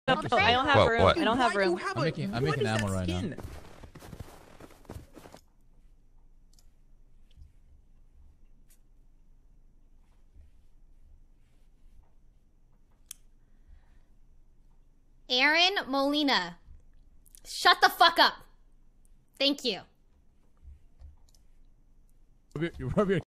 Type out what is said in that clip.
I don't have room. What? I don't have room. I'm making ammo right now. Aaron Molina. Shut the fuck up. Thank you. You're probably